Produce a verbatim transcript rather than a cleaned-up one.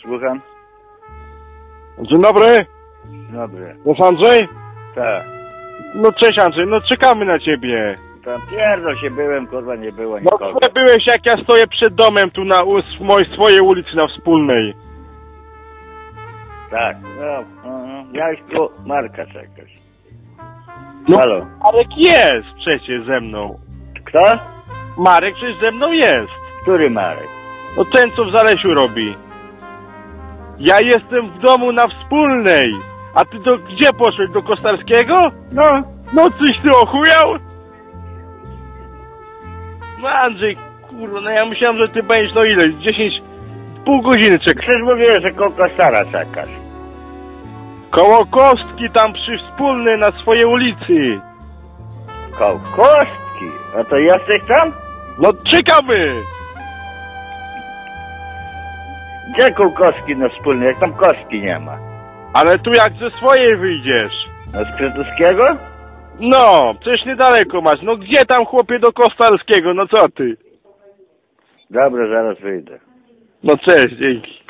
Słucham? Dzień dobry, Dobry. jest Andrzej? Tak. No cześć Andrzej, no czekamy na ciebie. Tam pierdol się byłem, kurwa, nie było No nikogo. gdzie byłeś, jak ja stoję przed domem tu na u- mojej swojej ulicy na Wspólnej? Tak. No, no, no. Miałeś tu Marka czekać. No, Halo. Marek jest przecież ze mną. Kto? Marek przecież ze mną jest. Który Marek? No ten, co w Zalesiu robi. Ja jestem w domu na Wspólnej. A ty do gdzie poszłeś? Do Kostarskiego? No. No coś ty ochujał? No Andrzej, kurwa, no ja myślałem, że ty będziesz no ile? dziesięć, pół godziny czekasz. Przecież mówiłeś, że koło Kostara czekasz. Koło Kostki tam przy Wspólnej na swojej ulicy. Koło Kostki? A to jesteś tam? No czekamy! Gdzie koło Kostki na wspólnej? Jak tam Kostki nie ma? Ale tu jak ze swojej wyjdziesz? Na Skrzytuskiego? No, przecież niedaleko masz. No gdzie tam chłopie do Kostarskiego? No co ty? Dobra, zaraz wyjdę. No cześć, dzięki.